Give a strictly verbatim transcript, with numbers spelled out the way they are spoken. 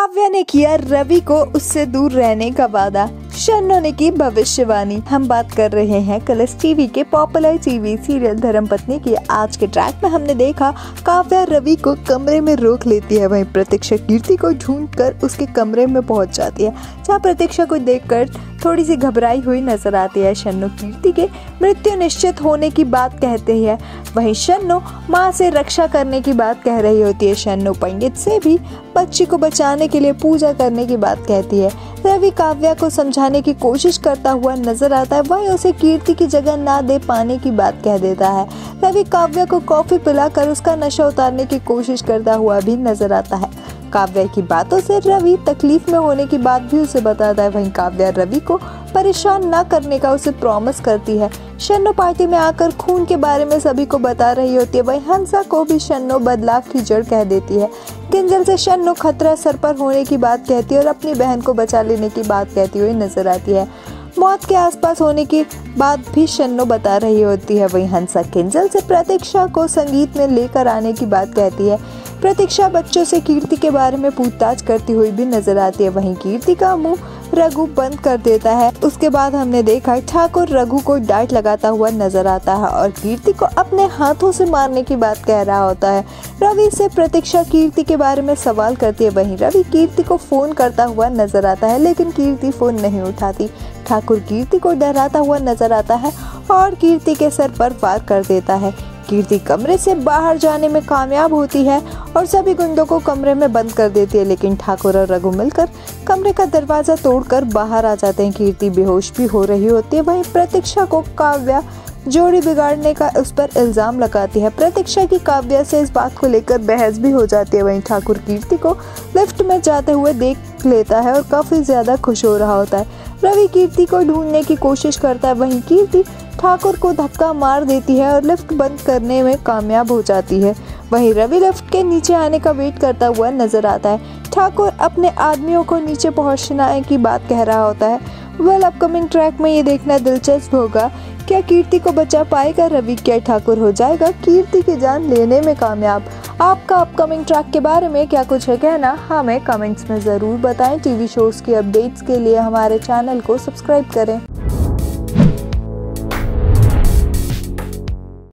काव्या ने किया रवि को उससे दूर रहने का वादा, शन्नो ने की भविष्यवाणी। हम बात कर रहे हैं कलर्स टीवी के पॉपुलर टीवी सीरियल धर्मपत्नी की। आज के ट्रैक में हमने देखा काव्या रवि को कमरे में रोक लेती है, वहीं प्रतीक्षा कीर्ति को ढूंढकर उसके कमरे में पहुंच जाती है, जहां प्रतीक्षा को देखकर थोड़ी सी घबराई हुई नजर आती है। शन्नो कीर्ति के मृत्यु निश्चित होने की बात कहते हैं, वहीं शन्नो माँ से रक्षा करने की बात कह रही होती है। शन्नो पंडित से भी बच्ची को बचाने के लिए पूजा करने की बात कहती है। रवि काव्या को समझाने की कोशिश करता हुआ नजर आता है, वहीं उसे कीर्ति की जगह ना दे पाने की बात कह देता है। रवि काव्या को कॉफी पिलाकर उसका नशा उतारने की कोशिश करता हुआ भी नजर आता है। काव्या की बातों से रवि तकलीफ में होने की बात भी उसे बताता है, वहीं काव्या रवि को परेशान ना करने का उसे प्रॉमिस करती है। शन्नो पार्टी में आकर खून के बारे में सभी को बता रही होती है, वहीं हंसा को भी शन्नो बदलाव की जड़ कह देती है। किंजल से शन्नो खतरा सर पर होने की बात कहती है और अपनी बहन को बचा लेने की बात कहती हुई नजर आती है। मौत के आसपास होने की बात भी शन्नो बता रही होती है, वहीं हंसा किंजल से प्रतीक्षा को संगीत में लेकर आने की बात कहती है। प्रतीक्षा बच्चों से कीर्ति के बारे में पूछताछ करती हुई भी नजर आती है, वहीं कीर्ति का मुंह रघु बंद कर देता है। उसके बाद हमने देखा ठाकुर रघु को डांट लगाता हुआ नजर आता है और कीर्ति को अपने हाथों से मारने की बात कह रहा होता है। रवि से प्रतीक्षा कीर्ति के बारे में सवाल करती है, वहीं रवि कीर्ति को फोन करता हुआ नजर आता है, लेकिन कीर्ति फोन नहीं उठाती। ठाकुर कीर्ति को डराता हुआ नजर आता है और कीर्ति के सर पर वार कर देता है। कीर्ति कमरे से बाहर जाने में कामयाब होती है और सभी गुंडों को कमरे में बंद कर देती है, लेकिन ठाकुर और रघु मिलकर कमरे का दरवाजा तोड़कर बाहर आ जाते हैं। कीर्ति बेहोश भी हो रही होती है, वहीं प्रतीक्षा को काव्या जोड़ी बिगाड़ने का उस पर इल्जाम लगाती है। प्रतीक्षा की काव्या से इस बात को लेकर बहस भी हो जाती है, वहीं ठाकुर कीर्ति को लिफ्ट में जाते हुए देख लेता है और काफी ज्यादा खुश हो रहा होता है। रवि कीर्ति को ढूंढने की कोशिश करता है, वहीं कीर्ति ठाकुर को धक्का मार देती है और लिफ्ट बंद करने में कामयाब हो जाती है। वहीं रवि लिफ्ट के नीचे आने का वेट करता हुआ नजर आता है। ठाकुर अपने आदमियों को नीचे पहुंचने की बात कह रहा होता है। वेल अपकमिंग ट्रैक में ये देखना दिलचस्प होगा, क्या कीर्ति को बचा पाएगा रवि, क्या ठाकुर हो जाएगा कीर्ति की जान लेने में कामयाब। आपका अपकमिंग ट्रैक के बारे में क्या कुछ है कहना, हमें कमेंट्स में ज़रूर बताएं। टीवी शोज़ की अपडेट्स के लिए हमारे चैनल को सब्सक्राइब करें।